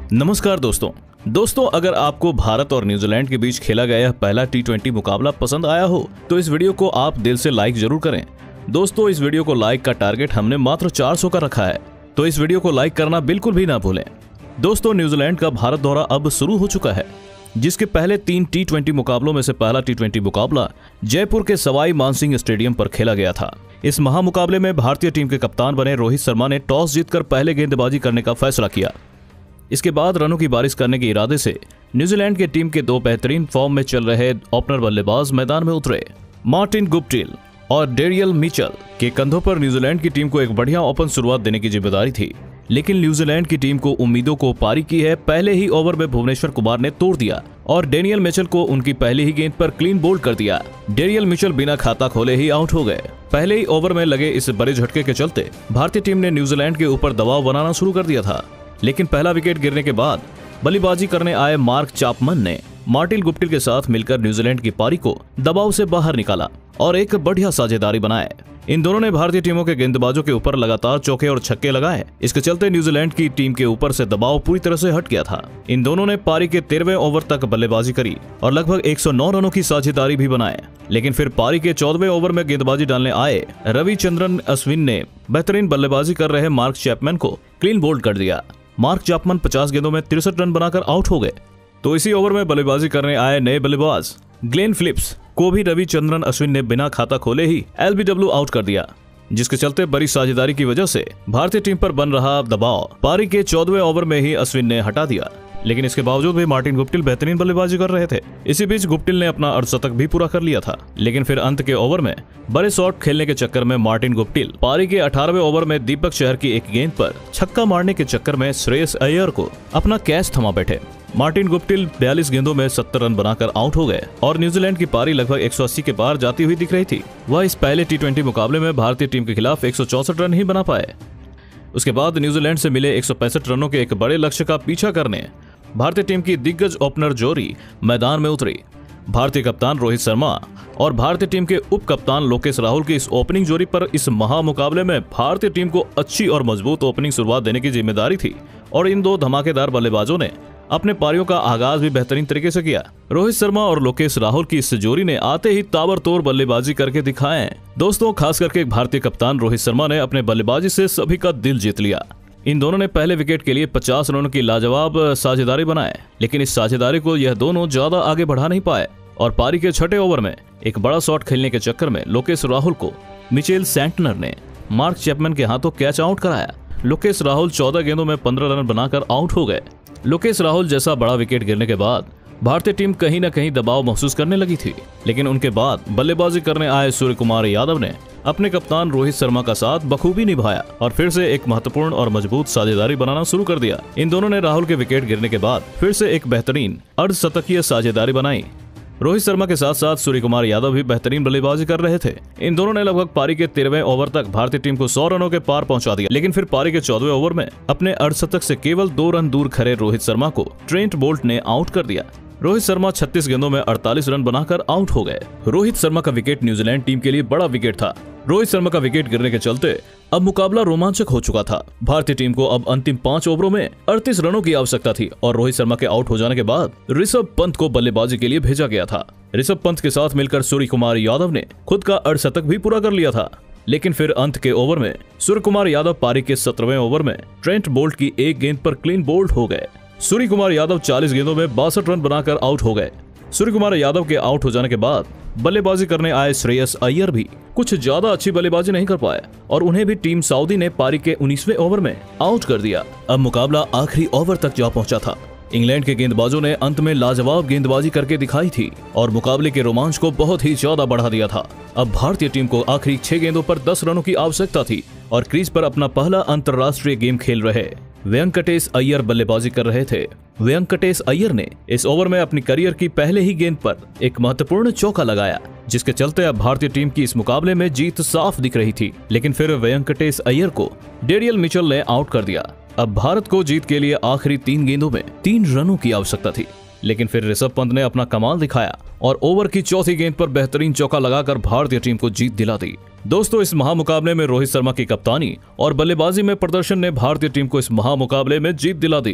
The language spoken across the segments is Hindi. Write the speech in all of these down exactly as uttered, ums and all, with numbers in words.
नमस्कार दोस्तों दोस्तों अगर आपको भारत और न्यूजीलैंड के बीच खेला गया पहला टी ट्वेंटी मुकाबला पसंद आया हो तो इस वीडियो को आप दिल से लाइक जरूर करें। दोस्तों इस वीडियो को लाइक का टारगेट हमने मात्र चार सौ का रखा है, तो इस वीडियो को लाइक करना बिल्कुल भी ना भूलें। दोस्तों न्यूजीलैंड का भारत दौरा अब शुरू हो चुका है, जिसके पहले तीन टी ट्वेंटी मुकाबलों में से पहला टी ट्वेंटी मुकाबला जयपुर के सवाई मानसिंह स्टेडियम पर खेला गया था। इस महामुकाबले में भारतीय टीम के कप्तान बने रोहित शर्मा ने टॉस जीतकर पहले गेंदबाजी करने का फैसला किया। इसके बाद रनों की बारिश करने के इरादे से न्यूजीलैंड की टीम के दो बेहतरीन फॉर्म में चल रहे ओपनर बल्लेबाज मैदान में उतरे। मार्टिन गुप्टिल और डेरियल मिचेल के कंधों पर न्यूजीलैंड की टीम को एक बढ़िया ओपन शुरुआत देने की जिम्मेदारी थी, लेकिन न्यूजीलैंड की टीम को उम्मीदों को पारी की है। पहले ही ओवर में भुवनेश्वर कुमार ने तोड़ दिया और डेनियल मिचेल को उनकी पहली ही गेंद पर क्लीन बोल्ड कर दिया। डेरियल मिचेल बिना खाता खोले ही आउट हो गए। पहले ही ओवर में लगे इस बड़े झटके के चलते भारतीय टीम ने न्यूजीलैंड के ऊपर दबाव बनाना शुरू कर दिया था, लेकिन पहला विकेट गिरने के बाद बल्लेबाजी करने आए मार्क चैपमैन ने मार्टिन गुप्टिल के साथ मिलकर न्यूजीलैंड की पारी को दबाव से बाहर निकाला और एक बढ़िया साझेदारी बनाए। इन दोनों ने भारतीय टीमों के गेंदबाजों के ऊपर लगातार चौके और छक्के लगाए। इसके चलते न्यूजीलैंड की टीम के ऊपर से दबाव पूरी तरह से हट गया था। इन दोनों ने पारी के तेरहवें ओवर तक बल्लेबाजी करी और लगभग एक सौ नौ रनों की साझेदारी भी बनाए, लेकिन फिर पारी के चौदहवें ओवर में गेंदबाजी डालने आए रविचंद्रन अश्विन ने बेहतरीन बल्लेबाजी कर रहे मार्क चैपमैन को क्लीन बोल्ड कर दिया। मार्क चैपमैन पचास गेंदों में तिरसठ रन बनाकर आउट हो गए। तो इसी ओवर में बल्लेबाजी करने आए नए बल्लेबाज ग्लेन फिलिप्स को भी रविचंद्रन अश्विन ने बिना खाता खोले ही एलबीडब्ल्यू आउट कर दिया, जिसके चलते बड़ी साझेदारी की वजह से भारतीय टीम पर बन रहा दबाव पारी के चौदहवें ओवर में ही अश्विन ने हटा दिया। लेकिन इसके बावजूद भी मार्टिन गुप्टिल बेहतरीन बल्लेबाजी कर रहे थे। इसी बीच गुप्टिल ने अपना अर्धशतक भी पूरा कर लिया था, लेकिन फिर अंत के ओवर में बड़े शॉट खेलने के चक्कर में मार्टिन गुप्टिल पारी के अठारहवें ओवर में दीपक चहर की एक गेंद पर छक्का मारने के चक्कर में श्रेयस अय्यर को अपना कैच थमा बैठे। मार्टिन गुप्टिल बयालीस गेंदों में सत्तर रन बनाकर आउट हो गए और न्यूजीलैंड की पारी लगभग एक सौ अस्सी के पार जाती हुई दिख रही थी। वह इस पहले टी ट्वेंटी मुकाबले में भारतीय टीम के खिलाफ एक सौ चौसठ रन ही बना पाए। उसके बाद न्यूजीलैंड से मिले एक सौ पैंसठ रनों के एक बड़े लक्ष्य का पीछा करने भारतीय टीम की दिग्गज ओपनर जोड़ी मैदान में उतरी। भारतीय कप्तान रोहित शर्मा और भारतीय टीम के उप कप्तान लोकेश राहुल की इस ओपनिंग जोड़ी पर इस महामुकाबले में भारतीय टीम को अच्छी और मजबूत ओपनिंग शुरुआत देने की जिम्मेदारी थी और इन दो धमाकेदार बल्लेबाजों ने अपने पारियों का आगाज भी बेहतरीन तरीके से किया। रोहित शर्मा और लोकेश राहुल की इस जोड़ी ने आते ही ताबड़तोड़ बल्लेबाजी करके दिखाए। दोस्तों खास करके भारतीय कप्तान रोहित शर्मा ने अपने बल्लेबाजी से सभी का दिल जीत लिया। इन दोनों ने पहले विकेट के लिए पचास रनों की लाजवाब साझेदारी बनाए, लेकिन इस साझेदारी को यह दोनों ज्यादा आगे बढ़ा नहीं पाए और पारी के छठे ओवर में एक बड़ा शॉट खेलने के चक्कर में लोकेश राहुल को मिचेल सैंटनर ने मार्क चैपमैन के हाथों कैच आउट कराया। लोकेश राहुल चौदह गेंदों में पंद्रह रन बनाकर आउट हो गए। लोकेश राहुल जैसा बड़ा विकेट गिरने के बाद भारतीय टीम कहीं न कहीं दबाव महसूस करने लगी थी, लेकिन उनके बाद बल्लेबाजी करने आए सूर्य कुमार यादव ने अपने कप्तान रोहित शर्मा का साथ बखूबी निभाया और फिर से एक महत्वपूर्ण और मजबूत साझेदारी बनाना शुरू कर दिया। इन दोनों ने राहुल के विकेट गिरने के बाद फिर से एक बेहतरीन अर्धशतकीय साझेदारी बनाई। रोहित शर्मा के साथ साथ सूर्य कुमार यादव भी बेहतरीन बल्लेबाजी कर रहे थे। इन दोनों ने लगभग पारी के तेरहवें ओवर तक भारतीय टीम को सौ रनों के पार पहुंचा दिया, लेकिन फिर पारी के चौदहवें ओवर में अपने अर्धशतक से केवल दो रन दूर खड़े रोहित शर्मा को ट्रेंट बोल्ट ने आउट कर दिया। रोहित शर्मा छत्तीस गेंदों में अड़तालीस रन बनाकर आउट हो गए। रोहित शर्मा का विकेट न्यूजीलैंड टीम के लिए बड़ा विकेट था। रोहित शर्मा का विकेट गिरने के चलते अब मुकाबला रोमांचक हो चुका था। भारतीय टीम को अब अंतिम पांच ओवरों में अड़तीस रनों की आवश्यकता थी और रोहित शर्मा के आउट हो जाने के बाद ऋषभ पंत को बल्लेबाजी के लिए भेजा गया था। ऋषभ पंत के साथ मिलकर सूर्य कुमार यादव ने खुद का अर्धशतक भी पूरा कर लिया था, लेकिन फिर अंत के ओवर में सूर्य कुमार यादव पारी के सत्रहवें ओवर में ट्रेंट बोल्ट की एक गेंद पर क्लीन बोल्ड हो गए। सूर्य कुमार यादव चालीस गेंदों में बासठ रन बनाकर आउट हो गए। सूर्य कुमार यादव के आउट हो जाने के बाद बल्लेबाजी करने आए श्रेयस अय्यर भी कुछ ज्यादा अच्छी बल्लेबाजी नहीं कर पाए और उन्हें भी टीम सऊदी ने पारी के उन्नीसवें ओवर में आउट कर दिया। अब मुकाबला आखिरी ओवर तक जा पहुंचा था। इंग्लैंड के गेंदबाजों ने अंत में लाजवाब गेंदबाजी करके दिखाई थी और मुकाबले के रोमांच को बहुत ही ज्यादा बढ़ा दिया था। अब भारतीय टीम को आखिरी छह गेंदों पर दस रनों की आवश्यकता थी और क्रीज पर अपना पहला अंतर्राष्ट्रीय गेम खेल रहे वेंकटेश अय्यर बल्लेबाजी कर रहे थे। वेंकटेश अय्यर ने इस ओवर में अपनी करियर की पहले ही गेंद पर एक महत्वपूर्ण चौका लगाया, जिसके चलते अब भारतीय टीम की इस मुकाबले में जीत साफ दिख रही थी, लेकिन फिर वेंकटेश अय्यर को डेरियल मिचेल ने आउट कर दिया। अब भारत को जीत के लिए आखिरी तीन गेंदों में तीन रनों की आवश्यकता थी, लेकिन फिर ऋषभ पंत ने अपना कमाल दिखाया और ओवर की चौथी गेंद पर बेहतरीन चौका लगाकर भारतीय टीम को जीत दिला दी। दोस्तों, इस महामुकाबले में रोहित शर्मा की कप्तानी और बल्लेबाजी में प्रदर्शन ने भारतीय टीम को इस महामुकाबले में जीत दिला दी।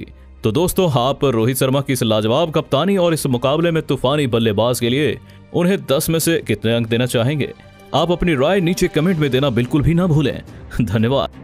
तो दोस्तों, आप रोहित शर्मा की इस लाजवाब कप्तानी और इस मुकाबले में तूफानी बल्लेबाज के लिए उन्हें दस में से कितने अंक देना चाहेंगे? आप अपनी राय नीचे कमेंट में देना बिल्कुल भी ना भूलें। धन्यवाद।